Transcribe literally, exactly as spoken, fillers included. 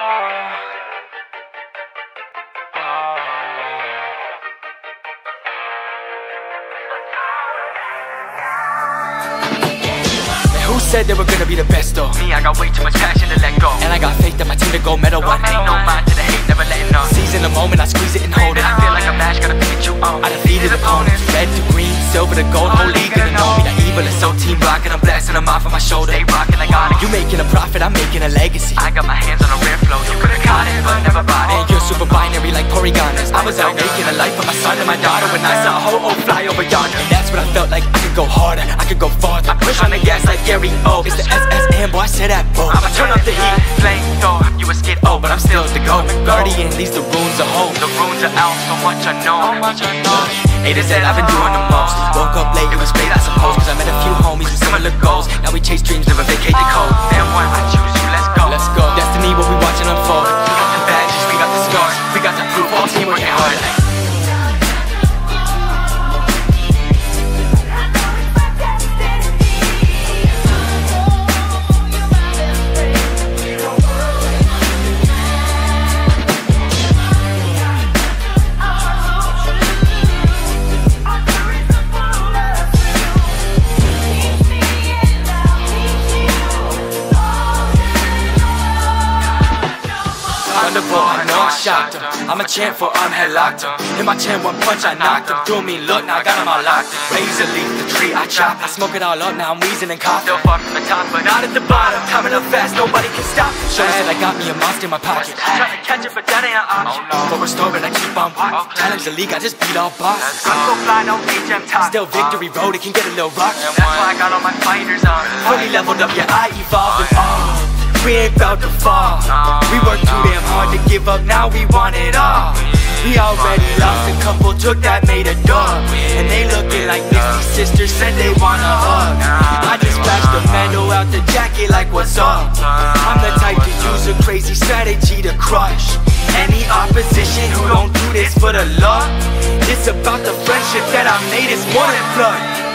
Who said they were gonna be the best though? Me, I got way too much passion to let go. And I got faith that my team to go medal one. Ain't no mind to the hate, never letting up. Seizing the moment, I squeeze it and hold it. I feel like a match, gotta Pikachu on. I defeated opponents, red to green, silver to gold. Whole league gonna know me. The evil is so team rockin', I'm blasting them off of my shoulder. They rockin', I got it. You making a profit, I'm making a legacy. I got my hands on a rare flow. You could've caught it, but never bought it. And you're super binary like Porygoners. I was out making a life for my son and my daughter when I saw a ho-oh fly over yonder. And that's when I felt like I could go harder, I could go farther. I push on the gas like Gary O. It's the S S M, boy, I said that, boy. I'ma turn up the heat, flamethrower. You a skid, oh, but I'm still the go. Guardian leaves the runes a hole. The runes are out, so much unknown. A to Z, I've been doing the most. Woke up late, it was great, I suppose, cause I met a few homies with similar goals. Now we chase dreams, live a vacate the cold. And one, I choose you, let's go. Let's go. Destiny, what we watching unfold. We got the badges, we got the scars, we got the proof, all team working hard. I know I shocked him. I'm a champ for I'm head locked him. Hit my chin, one punch, I knocked him. Threw me, look, now I got him all locked. Razor leaf, the tree, I chop. I smoke it all up, now I'm wheezing and coughing. Still far from the top, but Not at the bottom, coming up fast, nobody can stop. Shows that I got me a monster in my pocket. trying to catch it, but that ain't an option. But restoring, I keep on walking. Challenge the league, I just beat all boss. I'm so fly, no H M top. Still victory road, it can get a little rocky. That's why I got all my fighters on. Fully leveled up, yeah, I evolved and all. We ain't bout to fall. We worked too damn hard to give up, now we want it all. We already lost a couple, took that, made a dog. And they looking like Misty sisters, said they want a hug. I just flashed the medal out the jacket like what's up. I'm the type to use a crazy strategy to crush any opposition who don't do this for the love. It's about the friendship that I made, it's more than blood.